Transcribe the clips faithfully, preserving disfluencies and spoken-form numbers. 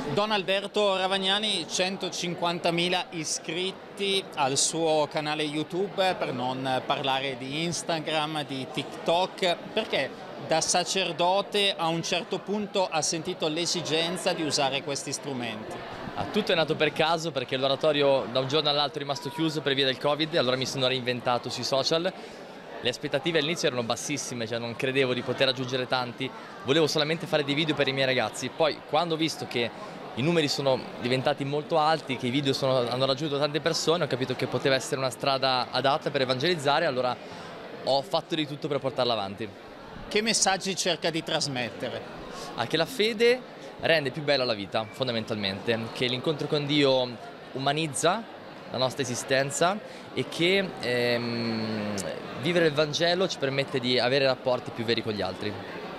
Don Alberto Ravagnani, centocinquantamila iscritti al suo canale YouTube, per non parlare di Instagram, di TikTok, perché da sacerdote a un certo punto ha sentito l'esigenza di usare questi strumenti. Ah, tutto è nato per caso, perché l'oratorio da un giorno all'altro è rimasto chiuso per via del Covid, allora mi sono reinventato sui social. Le aspettative all'inizio erano bassissime, cioè non credevo di poter raggiungere tanti, volevo solamente fare dei video per i miei ragazzi. Poi quando ho visto che i numeri sono diventati molto alti, che i video sono, hanno raggiunto tante persone, ho capito che poteva essere una strada adatta per evangelizzare, allora ho fatto di tutto per portarla avanti. Che messaggi cerca di trasmettere? Ah, che la fede rende più bella la vita, fondamentalmente, che l'incontro con Dio umanizza la nostra esistenza e che ehm, vivere il Vangelo ci permette di avere rapporti più veri con gli altri.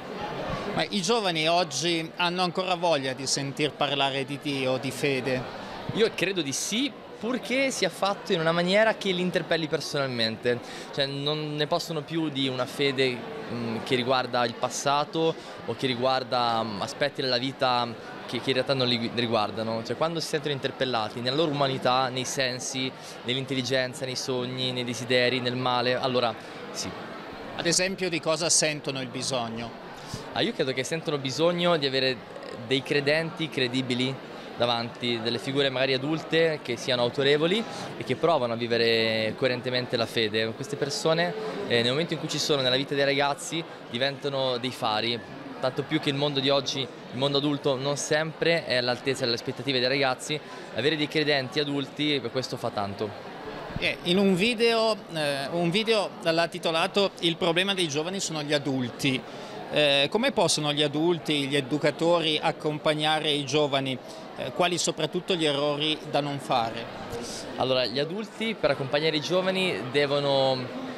Ma i giovani oggi hanno ancora voglia di sentir parlare di Dio, di fede? Io credo di sì, purché sia fatto in una maniera che li interpelli personalmente, cioè non ne possono più di una fede mh, che riguarda il passato o che riguarda mh, aspetti della vita che, che in realtà non li riguardano, cioè quando si sentono interpellati nella loro umanità, nei sensi, nell'intelligenza, nei sogni, nei desideri, nel male, allora sì. Ad esempio, di cosa sentono il bisogno? Ah, io credo che sentono bisogno di avere dei credenti credibili davanti, delle figure magari adulte che siano autorevoli e che provano a vivere coerentemente la fede. Queste persone eh, nel momento in cui ci sono nella vita dei ragazzi diventano dei fari, tanto più che il mondo di oggi, il mondo adulto non sempre è all'altezza delle aspettative dei ragazzi, avere dei credenti adulti per questo fa tanto. In un video, eh, un video l'ha titolato "Il problema dei giovani sono gli adulti". Eh, come possono gli adulti, gli educatori accompagnare i giovani? Eh, quali soprattutto gli errori da non fare? Allora, gli adulti per accompagnare i giovani devono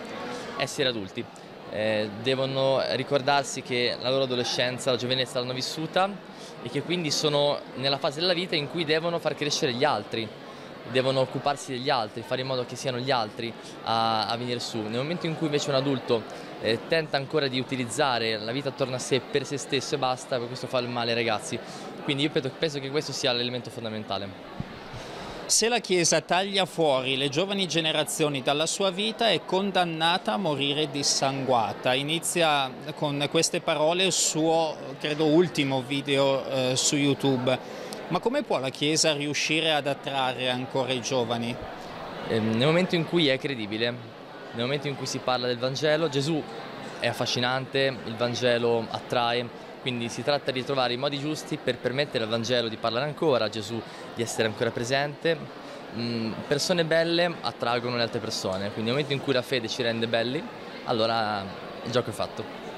essere adulti, eh, devono ricordarsi che la loro adolescenza, la giovinezza l'hanno vissuta e che quindi sono nella fase della vita in cui devono far crescere gli altri, devono occuparsi degli altri, fare in modo che siano gli altri a, a venire su. Nel momento in cui invece un adulto eh, tenta ancora di utilizzare la vita attorno a sé per se stesso e basta, questo fa il male ai ragazzi. Quindi io penso, penso che questo sia l'elemento fondamentale. Se la Chiesa taglia fuori le giovani generazioni dalla sua vita, è condannata a morire dissanguata. Inizia con queste parole il suo, credo, ultimo video eh, su YouTube. Ma come può la Chiesa riuscire ad attrarre ancora i giovani? Eh, nel momento in cui è credibile, nel momento in cui si parla del Vangelo, Gesù è affascinante, il Vangelo attrae. Quindi si tratta di trovare i modi giusti per permettere al Vangelo di parlare ancora, a Gesù di essere ancora presente. Mm, persone belle attraggono le altre persone, quindi nel momento in cui la fede ci rende belli, allora il gioco è fatto.